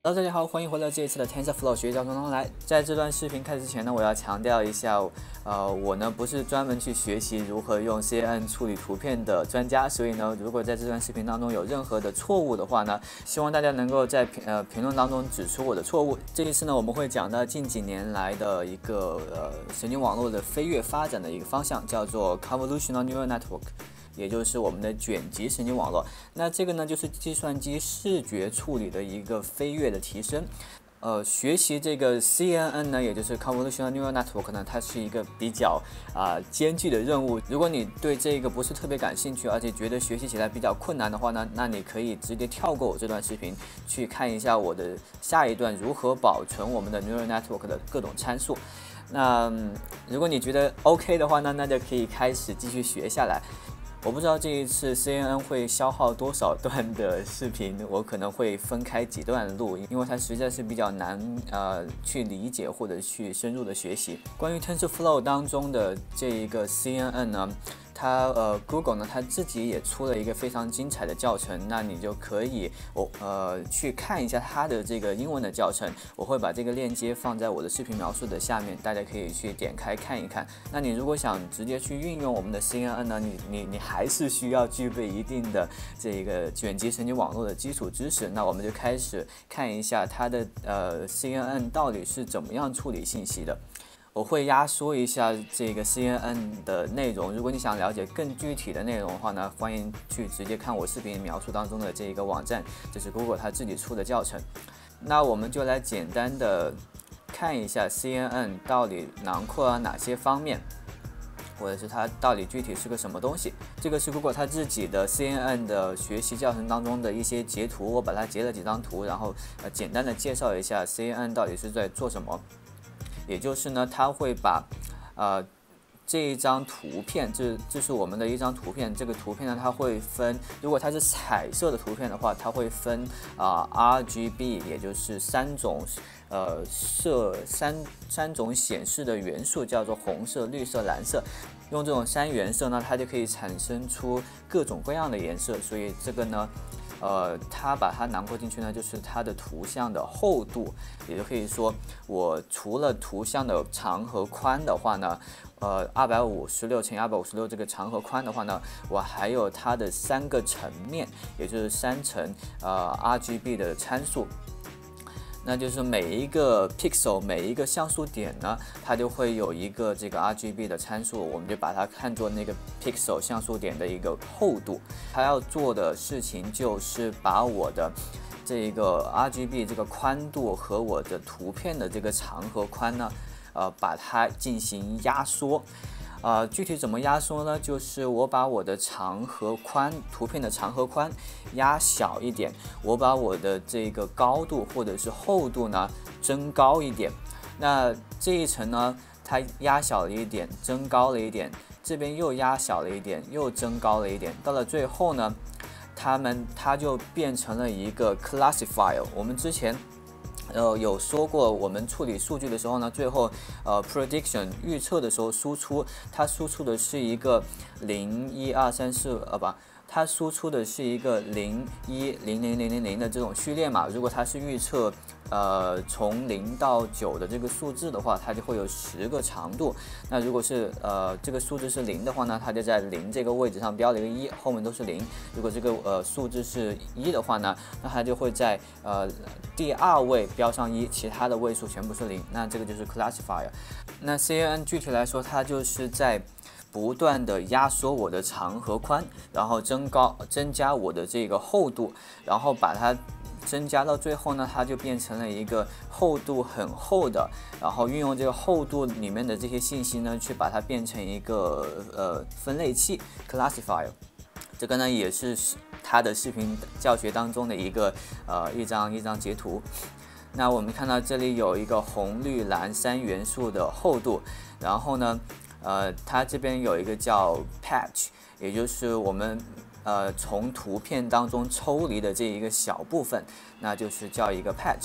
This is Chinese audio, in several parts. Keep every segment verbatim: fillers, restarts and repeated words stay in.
Hello， 大家好，欢迎回到这一次的 TensorFlow 学习教程中来。在这段视频开始之前呢，我要强调一下，呃，我呢不是专门去学习如何用 C N N 处理图片的专家，所以呢，如果在这段视频当中有任何的错误的话呢，希望大家能够在评呃评论当中指出我的错误。这一次呢，我们会讲到近几年来的一个呃神经网络的飞跃发展的一个方向，叫做 Convolutional Neural Network。也就是我们的卷积神经网络，那这个呢，就是计算机视觉处理的一个飞跃的提升。呃，学习这个 C N N 呢，也就是 Convolutional Neural Network 呢，它是一个比较啊、呃、艰巨的任务。如果你对这个不是特别感兴趣，而且觉得学习起来比较困难的话呢，那你可以直接跳过我这段视频，去看一下我的下一段如何保存我们的 Neural Network 的各种参数。那、嗯、如果你觉得 OK 的话呢，那就可以开始继续学下来。我不知道这一次 C N N 会消耗多少段的视频，我可能会分开几段录，因为它实在是比较难呃去理解或者去深入的学习。关于 TensorFlow 当中的这一个 C N N 呢，它呃 Google 呢，它自己也出了一个非常精彩的教程，那你就可以我呃去看一下它的这个英文的教程，我会把这个链接放在我的视频描述的下面，大家可以去点开看一看。那你如果想直接去运用我们的 C N N 呢，你你你还是需要具备一定的这个卷积神经网络的基础知识。那我们就开始看一下它的呃 C N N 到底是怎么样处理信息的。我会压缩一下这个 C N N 的内容，如果你想了解更具体的内容的话呢，欢迎去直接看我视频描述当中的这一个网站，这是 Google 它自己出的教程。那我们就来简单的看一下 C N N 到底囊括了哪些方面，或者是它到底具体是个什么东西。这个是 Google 它自己的 C N N 的学习教程当中的一些截图，我把它截了几张图，然后呃简单的介绍一下 C N N 到底是在做什么。也就是呢，它会把呃这一张图片，这这是我们的一张图片。这个图片呢，它会分，如果它是彩色的图片的话，它会分啊、呃、R G B， 也就是三种呃色三三种显示的元素，叫做红色、绿色、蓝色。用这种三原色呢，它就可以产生出各种各样的颜色。所以这个呢。呃，它把它囊括进去呢，就是它的图像的厚度，也就可以说，我除了图像的长和宽的话呢，呃，二百五十六乘以二百五十六这个长和宽的话呢，我还有它的三个层面，也就是三层呃 R G B 的参数。那就是每一个 pixel 每一个像素点呢，它就会有一个这个 R G B 的参数，我们就把它看作那个 pixel 像素点的一个厚度。它要做的事情就是把我的这个 R G B 这个宽度和我的图片的这个长和宽呢，呃，把它进行压缩。呃，具体怎么压缩呢？就是我把我的长和宽，图片的长和宽压小一点，我把我的这个高度或者是厚度呢增高一点。那这一层呢，它压小了一点，增高了一点，这边又压小了一点，又增高了一点。到了最后呢，它们它就变成了一个 classifier。我们之前。呃，有说过，我们处理数据的时候呢，最后呃 prediction 预测的时候输出，它输出的是一个零一二三四呃不，它输出的是一个零一零零零零零的这种序列嘛。如果它是预测呃从零到九的这个数字的话，它就会有十个长度。那如果是呃这个数字是零的话呢，它就在零这个位置上标了一个一，后面都是零。如果这个呃数字是一的话呢，那它就会在呃第二位标上一，其他的位数全部是零。那这个就是 classifier。那 C N N 具体来说，它就是在不断的压缩我的长和宽，然后增高增加我的这个厚度，然后把它增加到最后呢，它就变成了一个厚度很厚的，然后运用这个厚度里面的这些信息呢，去把它变成一个呃分类器 classifier。这个呢也是它的视频教学当中的一个呃一张一张截图。那我们看到这里有一个红绿蓝三元素的厚度，然后呢，呃，它这边有一个叫 patch， 也就是我们呃从图片当中抽离的这一个小部分，那就是叫一个 patch，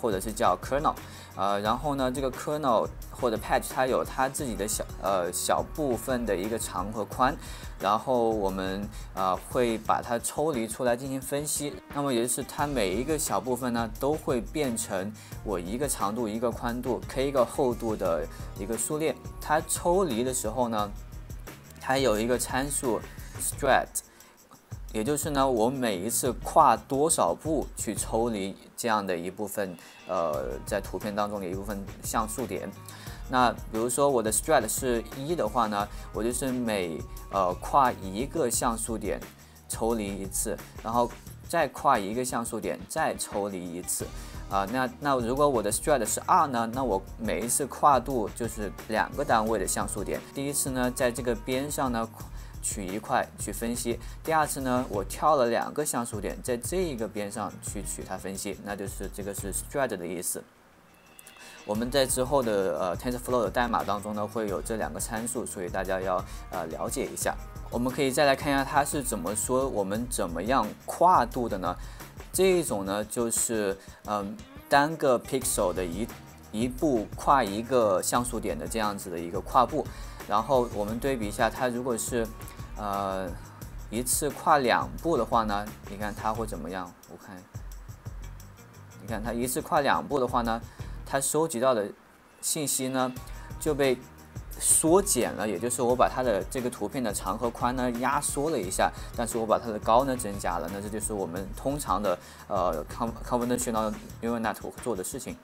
或者是叫 kernel， 呃，然后呢，这个 kernel 或者 patch 它有它自己的小呃小部分的一个长和宽，然后我们呃会把它抽离出来进行分析。那么也就是它每一个小部分呢都会变成我一个长度、一个宽度、k 个厚度的一个数列。它抽离的时候呢，它有一个参数 strat。也就是呢，我每一次跨多少步去抽离这样的一部分，呃，在图片当中的一部分像素点。那比如说我的 strat 是一的话呢，我就是每呃跨一个像素点抽离一次，然后再跨一个像素点再抽离一次。啊、呃，那那如果我的 strat 是二呢，那我每一次跨度就是两个单位的像素点。第一次呢，在这个边上呢。取一块去分析，第二次呢，我挑了两个像素点，在这一个边上去取它分析，那就是这个是 strat 的意思。我们在之后的呃 TensorFlow 的代码当中呢，会有这两个参数，所以大家要呃了解一下。我们可以再来看一下它是怎么说我们怎么样跨度的呢？这一种呢，就是嗯、呃、单个 pixel 的一一步跨一个像素点的这样子的一个跨步。然后我们对比一下，它如果是，呃，一次跨两步的话呢，你看它会怎么样？我看，你看它一次跨两步的话呢，它收集到的信息呢就被缩减了，也就是我把它的这个图片的长和宽呢压缩了一下，但是我把它的高呢增加了，那这就是我们通常的呃 convolutional neural network 做的事情。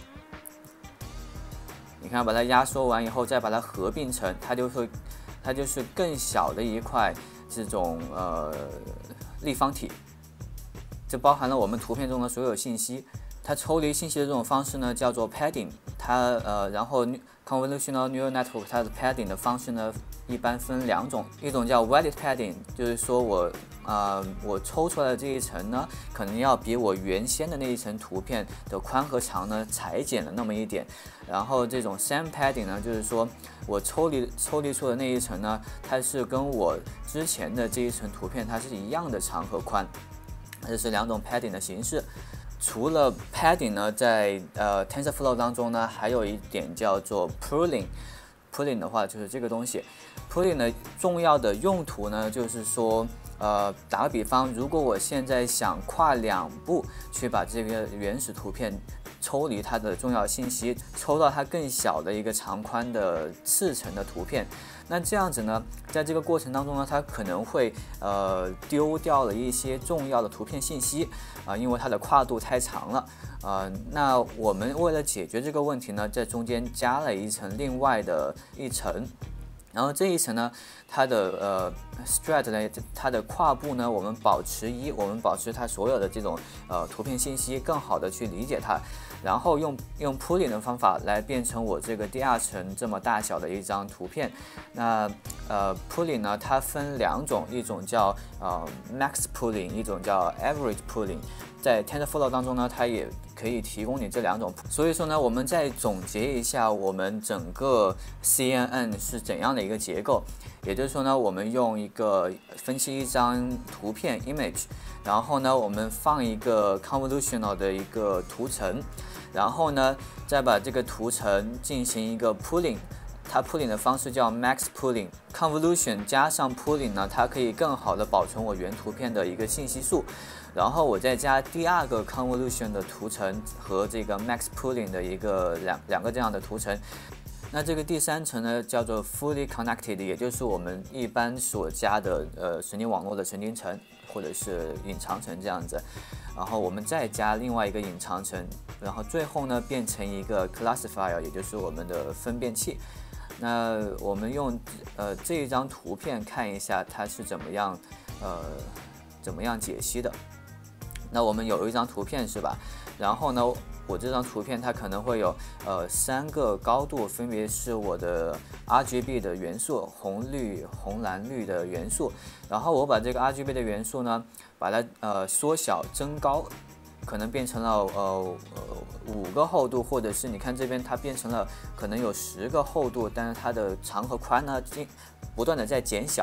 你看，把它压缩完以后，再把它合并成，它就会，它就是更小的一块这种呃立方体。这包含了我们图片中的所有信息。它抽离信息的这种方式呢，叫做 padding。它呃，然后 convolutional neural network 它的 padding 的方式呢，一般分两种，一种叫 weighted padding， 就是说我呃我抽出来的这一层呢，可能要比我原先的那一层图片的宽和长呢裁减了那么一点。然后这种 same padding 呢，就是说我抽离抽离出的那一层呢，它是跟我之前的这一层图片它是一样的长和宽。这是两种 padding 的形式。除了 padding 呢，在呃 TensorFlow 当中呢，还有一点叫做 pooling。pooling 的话就是这个东西。pooling 的重要的用途呢，就是说，呃，打个比方，如果我现在想跨两步去把这个原始图片抽离它的重要信息，抽到它更小的一个长宽的次层的图片，那这样子呢，在这个过程当中呢，它可能会呃丢掉了一些重要的图片信息啊、呃，因为它的跨度太长了啊、呃。那我们为了解决这个问题呢，在中间加了一层另外的一层。然后这一层呢，它的呃 strat 呢，它的跨步呢，我们保持一，我们保持它所有的这种呃图片信息，更好的去理解它，然后用用 pooling 的方法来变成我这个第二层这么大小的一张图片。那呃 pooling 呢，它分两种，一种叫呃 max pooling， 一种叫 average pooling。在 TensorFlow 当中呢，它也可以提供你这两种。所以说呢，我们再总结一下我们整个 C N N 是怎样的一个结构。也就是说呢，我们用一个分析一张图片 image， 然后呢，我们放一个 convolutional 的一个图层，然后呢，再把这个图层进行一个 pooling。它 pooling 的方式叫 max pooling。convolution 加上 pooling 呢，它可以更好的保存我原图片的一个信息数。然后我再加第二个 convolution 的图层和这个 max pooling 的一个两两个这样的图层。那这个第三层呢，叫做 fully connected， 也就是我们一般所加的呃神经网络的神经层或者是隐藏层这样子。然后我们再加另外一个隐藏层，然后最后呢变成一个 classifier， 也就是我们的分辨器。那我们用呃这一张图片看一下它是怎么样呃怎么样解析的。那我们有一张图片是吧？然后呢，我这张图片它可能会有呃三个高度，分别是我的 R G B 的元素，红绿红蓝绿的元素。然后我把这个 R G B 的元素呢，把它呃缩小增高，可能变成了呃呃五个厚度，或者是你看这边它变成了可能有十个厚度，但是它的长和宽呢进不断的在减小。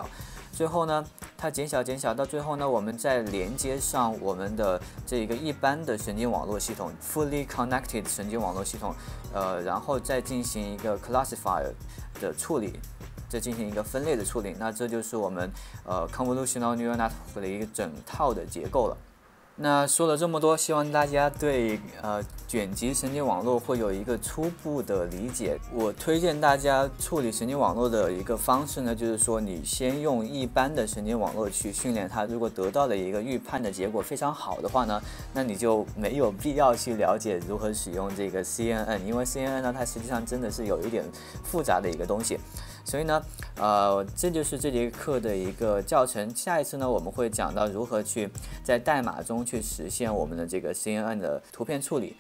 最后呢，它减小减小到最后呢，我们再连接上我们的这个一般的神经网络系统 ，fully connected 神经网络系统，呃，然后再进行一个 classifier 的处理。再进行一个分类的处理，那这就是我们呃 convolutional neural network 的一个整套的结构了。那说了这么多，希望大家对呃卷积神经网络会有一个初步的理解。我推荐大家处理神经网络的一个方式呢，就是说你先用一般的神经网络去训练它，如果得到的一个预判的结果非常好的话呢，那你就没有必要去了解如何使用这个 C N N， 因为 C N N 呢，它实际上真的是有一点复杂的一个东西。所以呢，呃，这就是这节课的一个教程。下一次呢，我们会讲到如何去在代码中去实现我们的这个 C N N 的图片处理。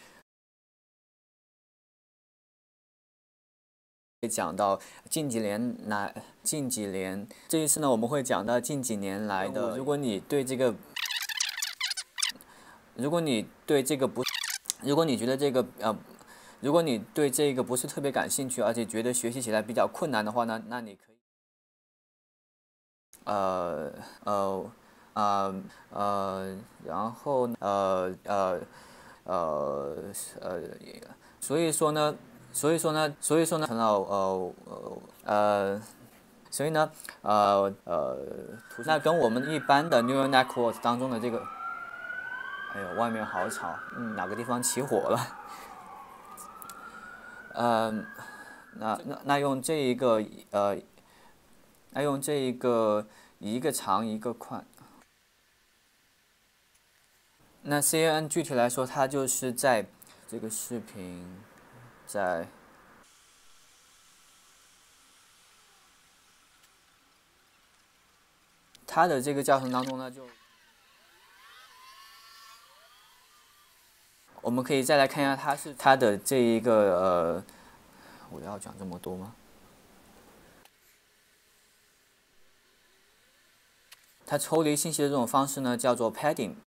会讲到近几年来，近几年这一次呢，我们会讲到近几年来的。如果你对这个，如果你对这个不，如果你觉得这个呃。如果你对这个不是特别感兴趣，而且觉得学习起来比较困难的话呢，那你可以，呃呃呃呃，然后呃呃呃呃，所以说呢，所以说呢，所以说呢，成了呃呃呃，所以呢，呃呃，那跟我们一般的 neural network 当中的这个，哎呦，外面好吵，嗯，哪个地方起火了？呃，那那那用这一个呃，那用这一个一个长一个宽。那 C N N 具体来说，它就是在这个视频在它的这个教程当中呢，就我们可以再来看一下它是它的这一个呃，我要讲这么多吗？它抽离信息的这种方式呢，叫做 padding。